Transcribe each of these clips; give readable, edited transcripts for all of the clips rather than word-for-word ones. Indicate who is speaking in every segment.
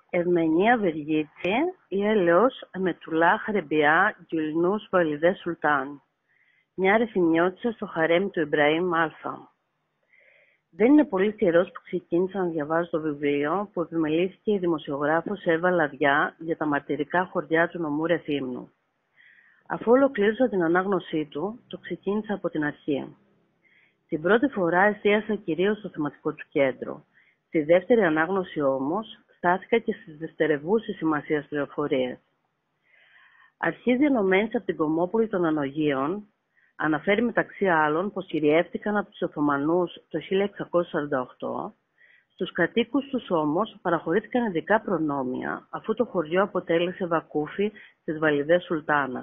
Speaker 1: Ευμενία Βεργίτσι ή αλλιώς Αμετουλάχ Ρεμπιά Γκιουλνούς Βαλιδέ Σουλτάν. Μια ρεθιμιώτισσα στο χαρέμι του Ιμπραήμ Α. Δεν είναι πολύ καιρός που ξεκίνησα να διαβάζω το βιβλίο που επιμελήθηκε η δημοσιογράφος Εύα Λαδιά για τα μαρτυρικά χωριά του νομού Ρεθύμνου. Αφού ολοκλήρωσα την ανάγνωσή του, το ξεκίνησα από την αρχή. Την πρώτη φορά εστίασα κυρίως στο θεματικό του κέντρο. Στη δεύτερη ανάγνωση όμως, στάθηκα και στις δευτερευούσες σημασίας πληροφορίες. Αρχίζει ενωμένης από την Κομμόπολη των Ανογείων, αναφέρει μεταξύ άλλων πως κυριεύτηκαν από τους Οθωμανούς το 1648, στους κατοίκους τους όμως παραχωρήθηκαν ειδικά προνόμια, αφού το χωριό αποτέλεσε βακούφι της Βαλιδέ Σουλτάνας.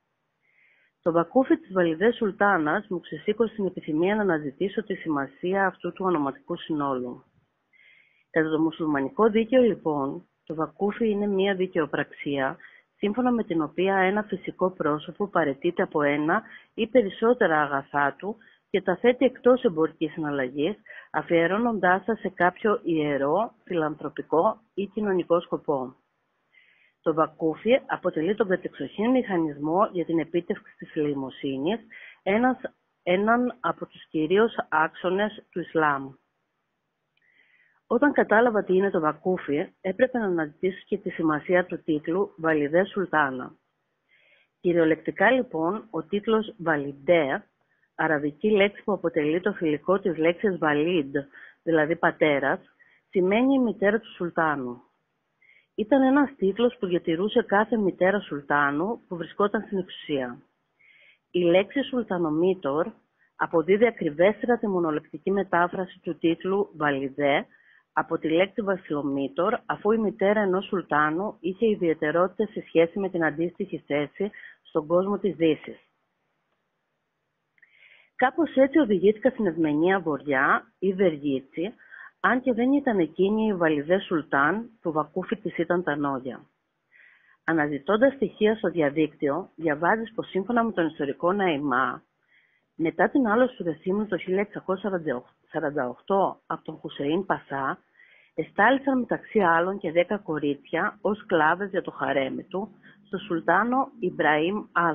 Speaker 1: Το βακούφι της Βαλιδέ Σουλτάνας μου ξεσήκωσε την επιθυμία να αναζητήσω τη σημασία αυτού του ονοματικού συνόλου. Κατά το μουσουλμανικό δίκαιο, λοιπόν, το βακούφι είναι μία δικαιοπραξία, σύμφωνα με την οποία ένα φυσικό πρόσωπο παραιτείται από ένα ή περισσότερα αγαθά του και τα θέτει εκτός εμπορικής συναλλαγής, αφιερώνοντάς τα σε κάποιο ιερό, φιλανθρωπικό ή κοινωνικό σκοπό. Το βακούφι αποτελεί τον κατεξοχήν μηχανισμό για την επίτευξη της ελεημοσύνης, έναν από τους κυρίως άξονες του Ισλάμ. Όταν κατάλαβα τι είναι το βακούφι, έπρεπε να αναζητήσω και τη σημασία του τίτλου Βαλιδέ Σουλτάνα. Κυριολεκτικά λοιπόν, ο τίτλος Βαλιντέ, αραβική λέξη που αποτελεί το φιλικό της λέξης Βαλίντ, δηλαδή πατέρας, σημαίνει η μητέρα του Σουλτάνου. Ήταν ένας τίτλος που διατηρούσε κάθε μητέρα Σουλτάνου που βρισκόταν στην εξουσία. Η λέξη Σουλτανομήτωρ αποδίδει ακριβέστερα τη μονολεκτική μετάφραση του τίτλου Βαλιδέ από τη λέξη Βασιλομήτωρ, αφού η μητέρα ενός Σουλτάνου είχε ιδιαιτερότητες σε σχέση με την αντίστοιχη θέση στον κόσμο της Δύσης. Κάπως έτσι οδηγήθηκα στην Ευμενία Βοριά ή Βεργίτσι, αν και δεν ήταν εκείνη η Βαλιδέ Σουλτάν, που βακούφι της ήταν τα Νόγια. Αναζητώντας στοιχεία στο διαδίκτυο, διαβάζεις πως σύμφωνα με τον ιστορικό Ναϊμά, μετά την άλωση του Ρεθύμνου το 1648 από τον Χουσεΐν Πασά, εστάλησαν μεταξύ άλλων και 10 κορίτσια ως σκλάβες για το χαρέμι του στο Σουλτάνο Ιμπραήμ Α.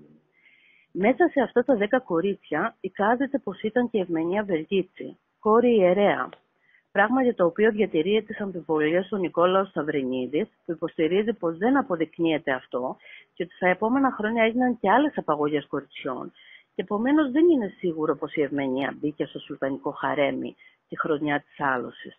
Speaker 1: Μέσα σε αυτά τα 10 κορίτσια εικάζεται πως ήταν και η Ευμενία Βεργίτσι, κόρη ιερέα, πράγμα για το οποίο διατηρεί τις αμφιβολίες του Νικόλαος Σταυρινίδης, που υποστηρίζει πως δεν αποδεικνύεται αυτό και ότι στα επόμενα χρόνια έγιναν και άλλες απαγωγές κοριτσιών και επομένως δεν είναι σίγουρο πως η Ευμενία μπήκε στο σουλτανικό χαρέμι τη χρονιά της άλωσης.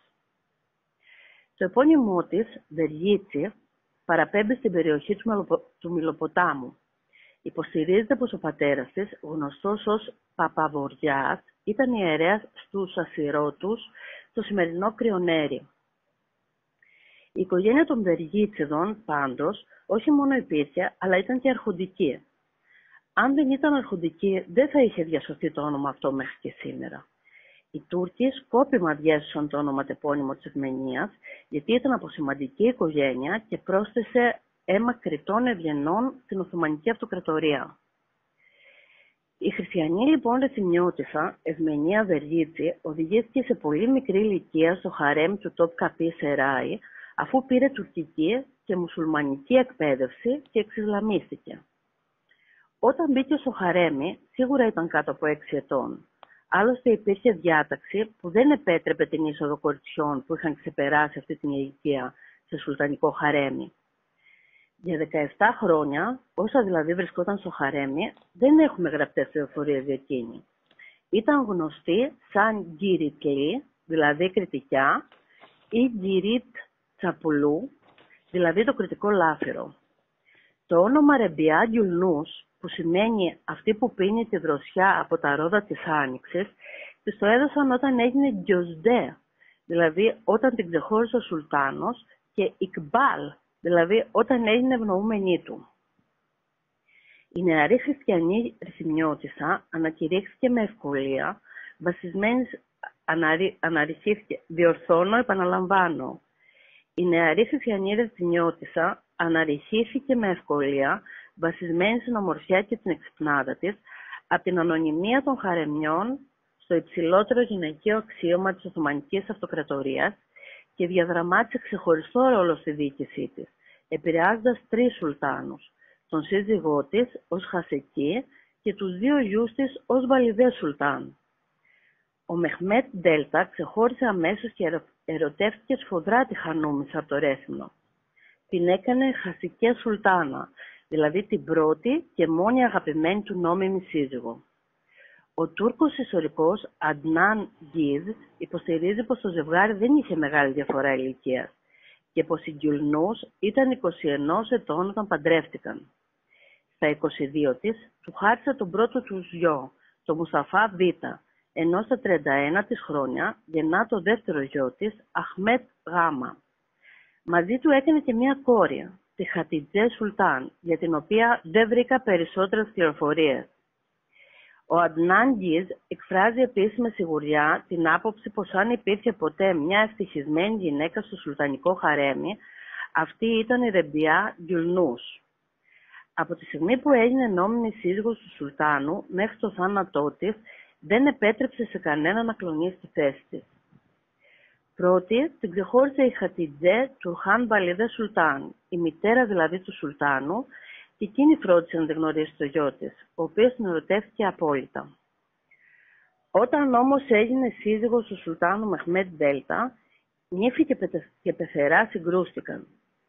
Speaker 1: Το επώνυμό της, Βεργίτσι, παραπέμπει στην περιοχή του Μιλοποτάμου. Υποστηρίζεται πως ο πατέρας της, γνωστός ως Παπαβοριάς, ήταν ιερέας στους Ασσυρώτους, στο σημερινό Κρυονέρι. Η οικογένεια των Βεργίτσιδων, πάντως, όχι μόνο υπήρχε, αλλά ήταν και αρχοντική. Αν δεν ήταν αρχοντική, δεν θα είχε διασωθεί το όνομα αυτό μέχρι και σήμερα. Οι Τούρκοι σκόπιμα διέσωσαν το όνομα τεπώνυμο της Ευμενίας, γιατί ήταν από σημαντική οικογένεια και πρόσθεσε αίμα κριτών ευγενών στην Οθωμανική Αυτοκρατορία. Η χριστιανή λοιπόν ρεθυμνιώτισσα, Ευμενία Βεργίτσι, οδηγήθηκε σε πολύ μικρή ηλικία στο χαρέμ του Τόπκαπι Σεράι, αφού πήρε τουρκική και μουσουλμανική εκπαίδευση και εξισλαμίστηκε. Όταν μπήκε στο χαρέμι, σίγουρα ήταν κάτω από 6 ετών. Άλλωστε υπήρχε διάταξη που δεν επέτρεπε την είσοδο κοριτσιών που είχαν ξεπεράσει αυτή την ηλικία σε σουλτανικό χαρέμι. Για 17 χρόνια, όσα δηλαδή βρισκόταν στο χαρέμι, δεν έχουμε γραπτές πληροφορίες για εκείνη. Ήταν γνωστή σαν Γκυριτλή, δηλαδή κριτικιά, ή Γκυρίτ Τσαπουλού, δηλαδή το κριτικό λάφυρο. Το όνομα Ρεμπιά Γκιουλνούς, που σημαίνει αυτή που πίνει τη δροσιά από τα ρόδα της Άνοιξης, της το έδωσαν όταν έγινε Γκιοσντέ, δηλαδή όταν την ξεχώρισε ο Σουλτάνος, και Ικμπάλ, δηλαδή όταν έγινε ευνοούμενη του. Η νεαρή χριστιανή ρηθυμνιώτισσα ανακηρύχθηκε με ευκολία, επαναλαμβάνω. Η νεαρή χριστιανή ρηθυμνιώτισσα αναρριχήθηκε με ευκολία, βασισμένη στην ομορφιά και την εξυπνάδα της, από την ανωνυμία των χαρεμιών στο υψηλότερο γυναικείο αξίωμα της Οθωμανικής Αυτοκρατορίας και διαδραμάτισε ξεχωριστό ρόλο στη διοίκησή της, επηρεάζοντας 3 σουλτάνους, τον σύζυγό της ως Χασεκί και τους 2 γιους της ως Βαλιδέ Σουλτάν. Ο Μεχμέτ Ντέλτα ξεχώρισε αμέσως και ερωτεύτηκε σφοδρά τη Χανούμισσα από το Ρέθυμνο. Την έκανε Χασικέ Σουλτάνα, δηλαδή την πρώτη και μόνη αγαπημένη του νόμιμη σύζυγο. Ο Τούρκος ιστορικός Αντνάν Γκίζ υποστηρίζει πως το ζευγάρι δεν είχε μεγάλη διαφορά ηλικίας και πως οι Γκιουλνούς ήταν 21 ετών όταν παντρεύτηκαν. Στα 22 της του χάρισε τον πρώτο του γιο, τον Μουσταφά Β, ενώ στα 31 της χρόνια γεννά το δεύτερο γιο της, Αχμέτ Γ. Μαζί του έκανε και μία κόρη, τη Χατιτζέ Σουλτάν, για την οποία δεν βρήκα περισσότερες πληροφορίες. Ο Αντνάν Γκίζ εκφράζει επίσης με σιγουριά την άποψη πως αν υπήρχε ποτέ μια ευτυχισμένη γυναίκα στο σουλτανικό χαρέμι, αυτή ήταν η Ρεμπιά Γκιουλνούς. Από τη στιγμή που έγινε νόμιμη σύζυγος του Σουλτάνου μέχρι το θάνατό της, δεν επέτρεψε σε κανένα να κλονίσει τη θέση της. Πρώτη την ξεχώρισε η Χατιτζέ Τουρχάν Βαλιδέ Σουλτάν, η μητέρα δηλαδή του Σουλτάνου, και εκείνη φρόντισε να τη γνωρίσει το γιο της, ο οποίος την ερωτεύτηκε απόλυτα. Όταν όμως έγινε σύζυγος του Σουλτάνου Μεχμέτ Ντέλτα, νύφη και πεθερά συγκρούστηκαν.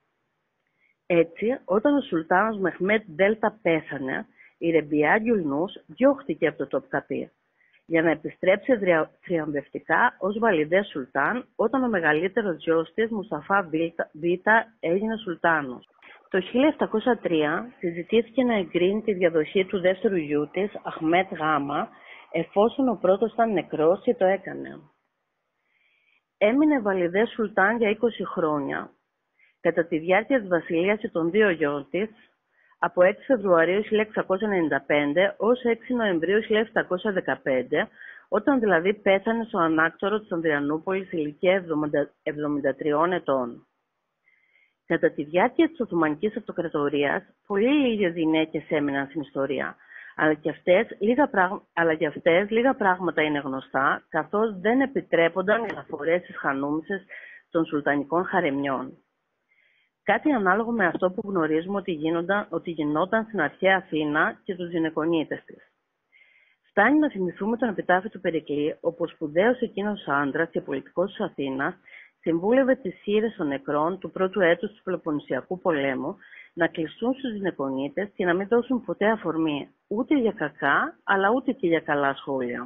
Speaker 1: Έτσι, όταν ο Σουλτάνος Μεχμέτ Ντέλτα πέθανε, η Ρεμπιά Γκιουλνούς διώχτηκε από το Τοπκαπί, για να επιστρέψει θριαμβευτικά ως Βαλιδέ Σουλτάν, όταν ο μεγαλύτερος γιος της, Μουσταφά Β, έγινε Σουλτάνος. Το 1703 συζητήθηκε να εγκρίνει τη διαδοχή του δεύτερου γιού της, Αχμέτ Γ, εφόσον ο πρώτος ήταν νεκρός και το έκανε. Έμεινε Βαλιδέ Σουλτάν για 20 χρόνια. Κατά τη διάρκεια της βασιλείας των 2 γιών της, από 6 Φεβρουαρίου 1695 ως 6 Νοεμβρίου 1715, όταν δηλαδή πέθανε στο ανάκτορο της Ανδριανούπολης σε ηλικία 73 ετών. Κατά τη διάρκεια της Οθωμανικής Αυτοκρατορίας, πολύ λίγες γυναίκες έμειναν στην ιστορία, αλλά για αυτές λίγα πράγματα είναι γνωστά, καθώς δεν επιτρέπονταν οι αναφορές στις χανούμισσες των σουλτανικών χαρεμιών. Κάτι ανάλογο με αυτό που γνωρίζουμε ότι γινόταν στην αρχαία Αθήνα και τους γυναικονίτες της. Φτάνει να θυμηθούμε τον επιτάφιο του Περικλή, όπου ο σπουδαίος εκείνος άντρας και πολιτικός της Αθήνας συμβούλευε τις χείρες των νεκρών του πρώτου έτους του Πελοποννησιακού πολέμου να κλειστούν στους γυναικονίτες και να μην δώσουν ποτέ αφορμή ούτε για κακά, αλλά ούτε και για καλά σχόλια.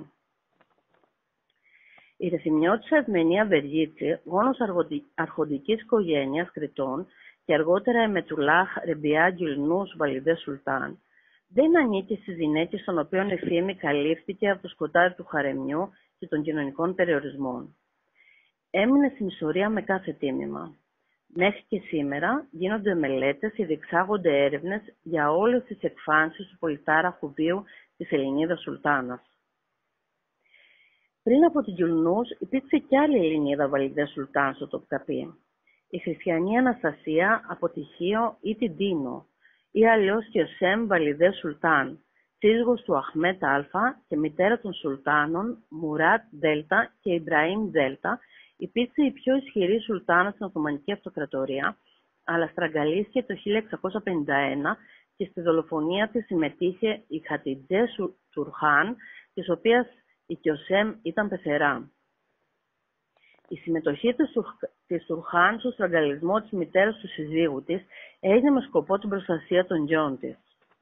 Speaker 1: Η ρεθυμνιώτισσα Ευμενία Βεργίτση, γόνος αρχοντικής οικογένειας Κρητών και αργότερα Εμετουλάχ Ρεμπιά Γκιουλνούς Βαλιδέ Σουλτάν, δεν ανήκει στις γυναίκες των οποίων η φήμη καλύφθηκε από το σκοτάδι του χαρεμιού και των κοινωνικών περιορισμών. Έμεινε στην ιστορία με κάθε τίμημα. Μέχρι και σήμερα γίνονται μελέτες και διεξάγονται έρευνες για όλες τις εκφάνσεις του πολιτάρχου βίου της Ελληνίδας Σουλτάνας. Πριν από την Γκιουλνούς υπήρξε κι άλλη Ελληνίδα Βαλιδέ Σουλτάν στο Τοπκαπί, η χριστιανή Αναστασία από τη Χίο ή την Τίνο, ή αλλιώς και ο Σέμ Βαλιδέ Σουλτάν, σύζυγος του Αχμέτ Α και μητέρα των Σουλτάνων Μουράτ Δέλτα και Ιμπραήμ Δέλτα, υπήρξε η πιο ισχυρή σουλτάνα στην Οθωμανική Αυτοκρατορία, αλλά στραγγαλίστηκε το 1651 και στη δολοφονία της συμμετείχε η Χατιτζέ Τουρχάν, της οποίας η Κιοσέμ ήταν πεθερά. Η συμμετοχή της Τουρχάν στο στραγγαλισμό της μητέρας του συζύγου της έγινε με σκοπό την προστασία των γιών της.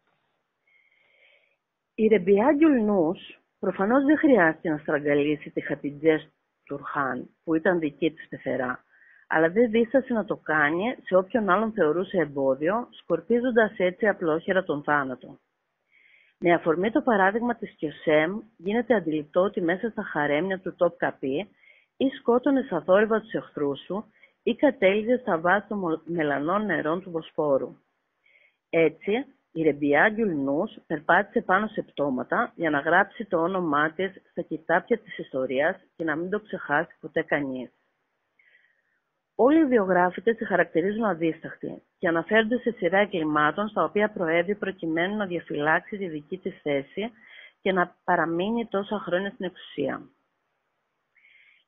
Speaker 1: Η Ρεμπιά Γκιουλνούς προφανώς δεν χρειάστηκε να στραγγαλίσει τη Χατιτζέ Τουρχάν, που ήταν δική της πεθερά, αλλά δεν δίστασε να το κάνει σε όποιον άλλον θεωρούσε εμπόδιο, σκορπίζοντας έτσι απλόχερα τον θάνατο. Με αφορμή το παράδειγμα της Κιοσέμ, γίνεται αντιληπτό ότι μέσα στα χαρέμια του Τοπκαπί ή σκότωνες αθόρυβα τους εχθρούς σου ή κατέληγες στα βάθη των μελανών νερών του Βοσπόρου. Έτσι, η Ρεμπιά Γκιουλνούς περπάτησε πάνω σε πτώματα για να γράψει το όνομά της στα κοιτάπια της ιστορίας και να μην το ξεχάσει ποτέ κανείς. Όλοι οι βιογράφοι τη χαρακτηρίζουν αδίσταχτη και αναφέρονται σε σειρά εγκλημάτων στα οποία προέβη προκειμένου να διαφυλάξει τη δική της θέση και να παραμείνει τόσα χρόνια στην εξουσία.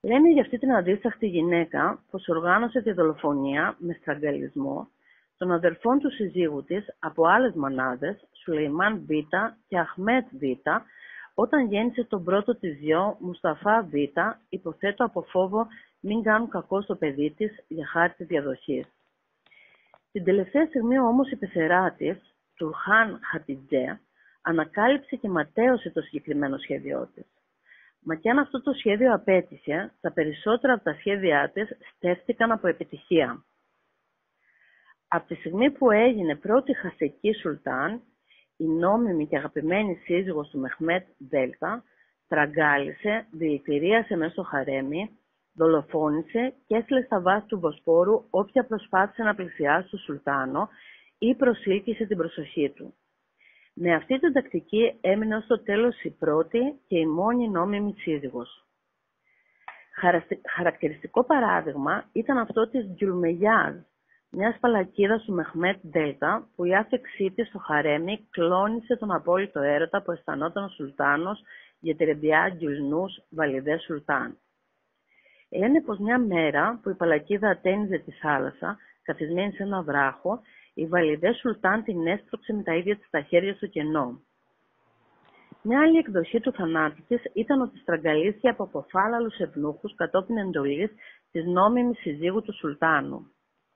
Speaker 1: Λένε για αυτή την αντίσταχτη γυναίκα πως οργάνωσε τη δολοφονία με στραγγαλισμό των αδερφών του συζύγου της από άλλες μανάδες, Σουλεϊμάν Β και Αχμέτ Β, όταν γέννησε τον πρώτο της γιο, Μουσταφά Β, υποθέτω από φόβο μην κάνουν κακό στο παιδί της για χάρη της διαδοχής. Την τελευταία στιγμή όμως η πεθερά της, Τουρχάν Χατιτζέ, ανακάλυψε και ματαίωσε το συγκεκριμένο σχέδιό της. Μα και αν αυτό το σχέδιο απέτυχε, τα περισσότερα από τα σχέδιά της στέφτηκαν από επιτυχία. Από τη στιγμή που έγινε πρώτη Χασεκή Σουλτάν, η νόμιμη και αγαπημένη σύζυγος του Μεχμέτ Δέλτα, στραγγάλισε, δηλητηρίασε μέσα στο χαρέμι, δολοφόνησε και έστειλε στα βάθη του Βοσπόρου όποια προσπάθησε να πλησιάσει τον Σουλτάνο ή προσήλκησε την προσοχή του. Με αυτή την τακτική έμεινε ως το τέλος η πρώτη και η μόνη νόμιμη σύζυγος. Χαρακτηριστικό παράδειγμα ήταν αυτό της Γκιουλμεγιάζ, μιας παλακίδας του Μεχμέτ Δέλτα, που η άφεξή της στο χαρέμι κλώνησε τον απόλυτο έρωτα που αισθανόταν ο Σουλτάνος για τη Ρεμπιά Γκιουλνούς Βαλιδέ Σουλτάν. Λένε πως μια μέρα που η παλακίδα ατένιζε τη θάλασσα, καθισμένη σε ένα βράχο, η Βαλιδέ Σουλτάν την έστρωξε με τα ίδια της τα χέρια στο κενό. Μια άλλη εκδοχή του θανάτου της ήταν ότι στραγγαλίστηκε από αποφάλαλους ευνούχους κατόπιν εντολής της νόμιμης συζύγου του Σουλτάνου.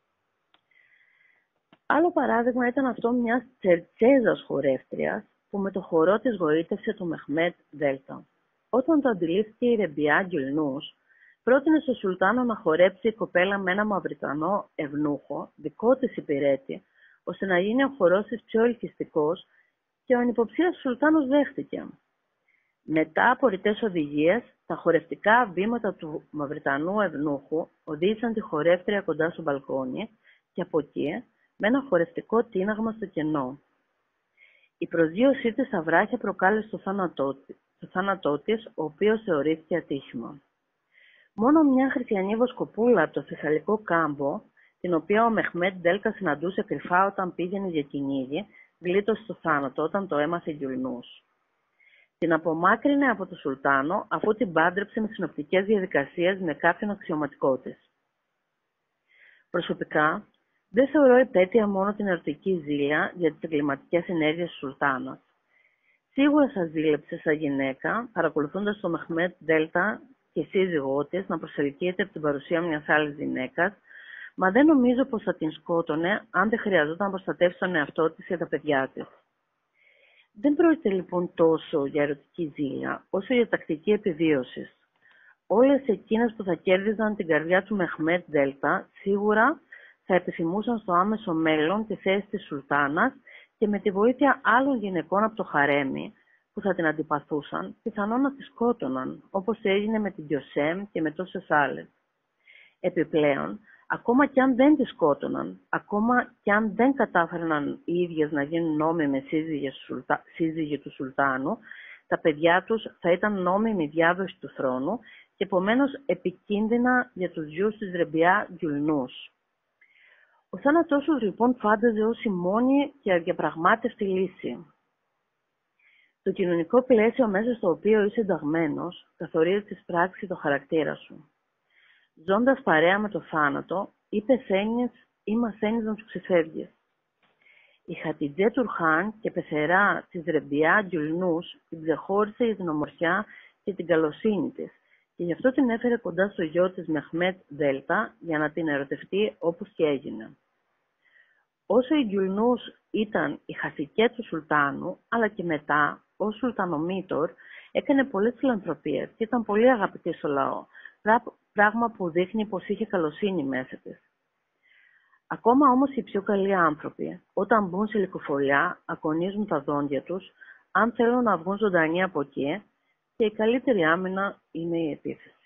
Speaker 1: Άλλο παράδειγμα ήταν αυτό μιας Τσερτσέζας χορεύτριας που με το χορό της γοήτευσε το Μεχμέτ Δέλτα. Όταν το αντιλήφθηκε η Ρεμπιά Γκιουλνούς, πρότεινε στο Σουλτάνο να χορέψει η κοπέλα με ένα μαυριτανό ευνούχο, δικό της υπηρέτη, ώστε να γίνει ο χορός της πιο ελκυστικός, και ο ανυποψίας Σουλτάνος δέχτηκε. Μετά από ρητές οδηγίες, τα χορευτικά βήματα του μαυριτανού ευνούχου οδήγησαν τη χορεύτρια κοντά στο μπαλκόνι και από εκεί με ένα χορευτικό τίναγμα στο κενό. Η προσγείωσή της στα βράχια προκάλεσε το θάνατό της, ο οποίος θεωρήθηκε ατύχημα. Μόνο μια χριστιανή βοσκοπούλα από το Θεσσαλικό κάμπο, την οποία ο Μεχμέτ Δέλτα συναντούσε κρυφά όταν πήγαινε για κυνήγι, γλίτωσε το θάνατο όταν το έμαθε Γκιουλνούς. Την απομάκρυνε από το Σουλτάνο, αφού την πάντρεψε με συνοπτικές διαδικασίες με κάποιον αξιωματικό της. Προσωπικά, δεν θεωρώ επέτεια μόνο την ερωτική ζήλια για τις εγκληματικές ενέργειες του Σουλτάνας. Σίγουρα σας ζήλεψε σαν γυναίκα, παρακολουθώντας το Μεχμέτ Δέλτα και σύζυγό της να προσελκύεται από την παρουσία μιας άλλης γυναίκας, μα δεν νομίζω πως θα την σκότωνε αν δεν χρειαζόταν να προστατεύσει τον εαυτό της και τα παιδιά της. Δεν πρόκειται λοιπόν τόσο για ερωτική ζήλια, όσο για τακτική επιβίωση. Όλες εκείνες που θα κέρδιζαν την καρδιά του Μεχμέτ Δέλτα σίγουρα θα επιθυμούσαν στο άμεσο μέλλον τη θέση της Σουλτάνας και με τη βοήθεια άλλων γυναικών από το χαρέμι που θα την αντιπαθούσαν, πιθανόν να τη σκότωναν, όπως έγινε με την Γκιοσέμ και με τόσες άλλες. Επιπλέον, ακόμα κι αν δεν τη σκότωναν, ακόμα κι αν δεν κατάφεραν οι ίδιες να γίνουν νόμιμες σύζυγοι του Σουλτάνου, τα παιδιά τους θα ήταν νόμιμοι διάδοση του θρόνου και επομένως επικίνδυνα για τους γιους της Ρεμπιά Γκιουλνούς. Ο θάνατός τους λοιπόν φάνταζε ως η μόνη και αδιαπραγμάτευτη λύση. Το κοινωνικό πλαίσιο μέσα στο οποίο είσαι ενταγμένος καθορίζει τις πράξεις το χαρακτήρα σου. Ζώντας παρέα με το θάνατο, ή πεθαίνεις ή μαθαίνεις να του ξεφεύγεις. Η Χατιτζέ Τουρχάν και πεθερά της Ρεμπιά Γκιουλνούς την ξεχώρισε για την ομορφιά και την καλοσύνη της και γι' αυτό την έφερε κοντά στο γιο της Μεχμέτ Δέλτα για να την ερωτευτεί όπως και έγινε. Όσο η Γκιουλνούς ήταν η χασικέ του Σουλτάνου, αλλά και μετά, ως Σουλτανομήτωρ, έκανε πολλές φιλανθρωπίες και ήταν πολύ αγαπητή στο λαό, πράγμα που δείχνει πως είχε καλοσύνη μέσα της. Ακόμα όμως οι πιο καλοί άνθρωποι, όταν μπουν σε λυκοφωλιά, ακονίζουν τα δόντια τους, αν θέλουν να βγουν ζωντανοί από εκεί, και η καλύτερη άμυνα είναι η επίθεση.